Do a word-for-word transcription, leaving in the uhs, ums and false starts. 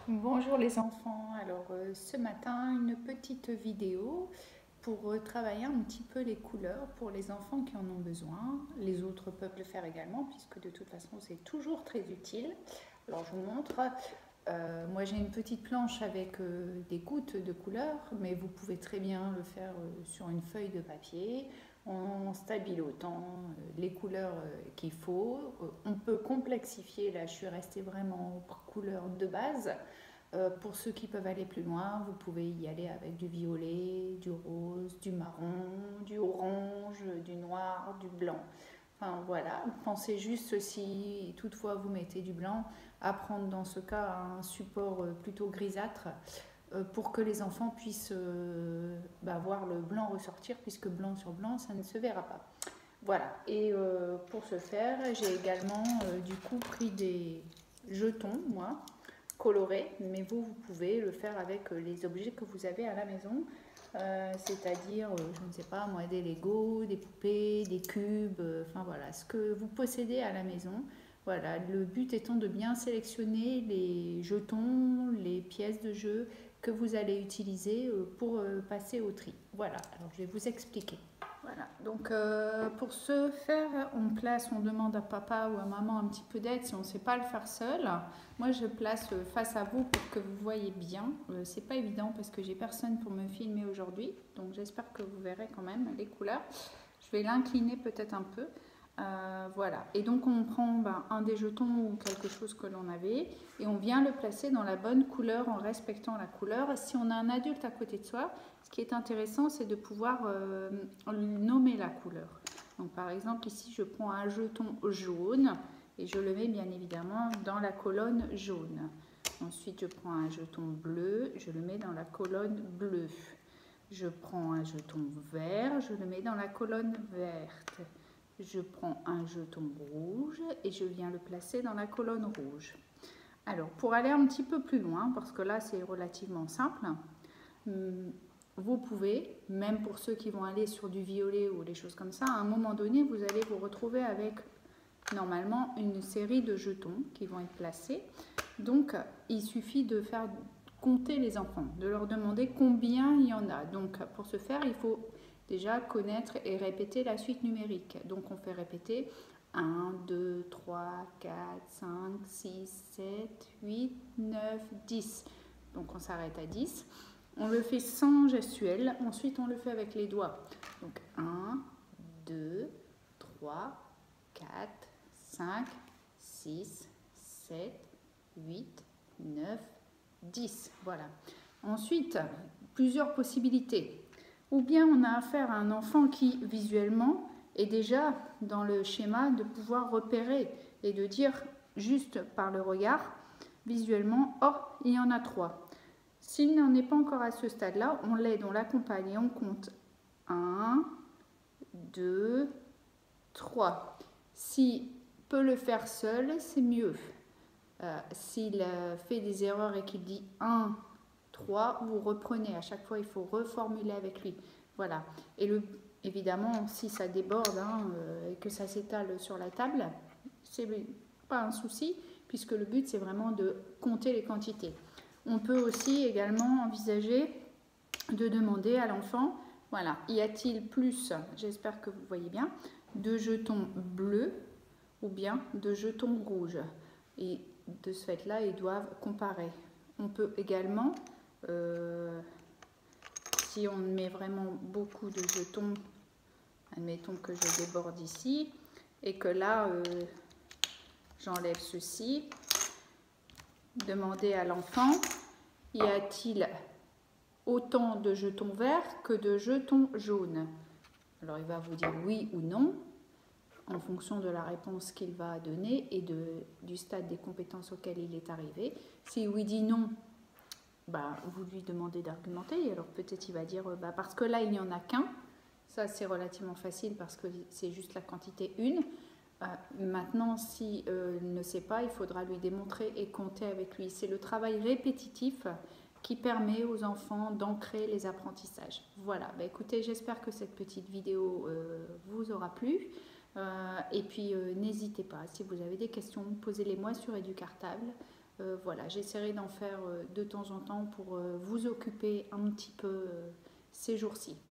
Bonjour les enfants, alors euh, ce matin une petite vidéo pour euh, travailler un petit peu les couleurs pour les enfants qui en ont besoin. Les autres peuvent le faire également puisque de toute façon c'est toujours très utile. Alors je vous montre, Euh, moi j'ai une petite planche avec euh, des gouttes de couleurs, mais vous pouvez très bien le faire euh, sur une feuille de papier en stabilotant euh, les couleurs euh, qu'il faut. Euh, on peut complexifier, là je suis restée vraiment aux couleurs de base. Euh, pour ceux qui peuvent aller plus loin, vous pouvez y aller avec du violet, du rose, du marron, du orange, du noir, du blanc. Enfin voilà, pensez juste si toutefois vous mettez du blanc, à prendre dans ce cas un support euh, plutôt grisâtre euh, pour que les enfants puissent euh, bah, voir le blanc ressortir, puisque blanc sur blanc ça ne se verra pas. Voilà, et euh, pour ce faire, j'ai également euh, du coup pris des jetons, moi, colorés, mais vous, vous pouvez le faire avec euh, les objets que vous avez à la maison, euh, c'est-à-dire, euh, je ne sais pas moi, des Legos, des poupées, des cubes, euh, enfin voilà, ce que vous possédez à la maison. Voilà, le but étant de bien sélectionner les jetons, les pièces de jeu que vous allez utiliser euh, pour euh, passer au tri. Voilà, alors je vais vous expliquer. Voilà, donc euh, pour ce faire, on place, on demande à papa ou à maman un petit peu d'aide si on ne sait pas le faire seul. Moi, je place face à vous pour que vous voyez bien. Euh, c'est pas évident parce que j'ai personne pour me filmer aujourd'hui, donc j'espère que vous verrez quand même les couleurs. Je vais l'incliner peut-être un peu. Euh, voilà, et donc on prend ben, un des jetons ou quelque chose que l'on avait et on vient le placer dans la bonne couleur en respectant la couleur. Si on a un adulte à côté de soi, ce qui est intéressant, c'est de pouvoir euh, nommer la couleur. Donc par exemple ici je prends un jeton jaune et je le mets bien évidemment dans la colonne jaune. Ensuite je prends un jeton bleu, je le mets dans la colonne bleue. Je prends un jeton vert, je le mets dans la colonne verte. Je prends un jeton rouge et je viens le placer dans la colonne rouge. Alors, pour aller un petit peu plus loin, parce que là c'est relativement simple, vous pouvez, même pour ceux qui vont aller sur du violet ou des choses comme ça, à un moment donné, vous allez vous retrouver avec normalement une série de jetons qui vont être placés. Donc, il suffit de faire compter les enfants, de leur demander combien il y en a. Donc, pour ce faire, il faut déjà connaître et répéter la suite numérique. Donc on fait répéter un, deux, trois, quatre, cinq, six, sept, huit, neuf, dix. Donc on s'arrête à dix. On le fait sans gestuelle, ensuite on le fait avec les doigts. Donc un, deux, trois, quatre, cinq, six, sept, huit, neuf, dix. Voilà. Ensuite, plusieurs possibilités. Ou bien on a affaire à un enfant qui, visuellement, est déjà dans le schéma de pouvoir repérer et de dire juste par le regard, visuellement, oh, il y en a trois. S'il n'en est pas encore à ce stade-là, on l'aide, on l'accompagne et on compte un, deux, trois. S'il peut le faire seul, c'est mieux. Euh, S'il euh, fait des erreurs et qu'il dit un, trois, vous reprenez. À chaque fois, il faut reformuler avec lui. Voilà. Et le, évidemment, si ça déborde hein, euh, et que ça s'étale sur la table, c'est pas un souci, puisque le but, c'est vraiment de compter les quantités. On peut aussi également envisager de demander à l'enfant, voilà, y a-t-il plus, j'espère que vous voyez bien, de jetons bleus ou bien de jetons rouges. Et de ce fait-là, ils doivent comparer. On peut également, euh, si on met vraiment beaucoup de jetons, admettons que je déborde ici, et que là, euh, j'enlève ceci, demander à l'enfant, y a-t-il autant de jetons verts que de jetons jaunes? Alors il va vous dire oui ou non, en fonction de la réponse qu'il va donner et de, du stade des compétences auxquelles il est arrivé. Si oui dit non, bah, vous lui demandez d'argumenter. Alors peut-être il va dire bah, parce que là il n'y en a qu'un. Ça c'est relativement facile parce que c'est juste la quantité une. Euh, maintenant, s'il euh, ne sait pas, il faudra lui démontrer et compter avec lui. C'est le travail répétitif qui permet aux enfants d'ancrer les apprentissages. Voilà, bah, écoutez, j'espère que cette petite vidéo euh, vous aura plu. Euh, et puis, euh, n'hésitez pas, si vous avez des questions, posez-les moi sur Educartable. Euh, voilà, j'essaierai d'en faire euh, de temps en temps pour euh, vous occuper un petit peu euh, ces jours-ci.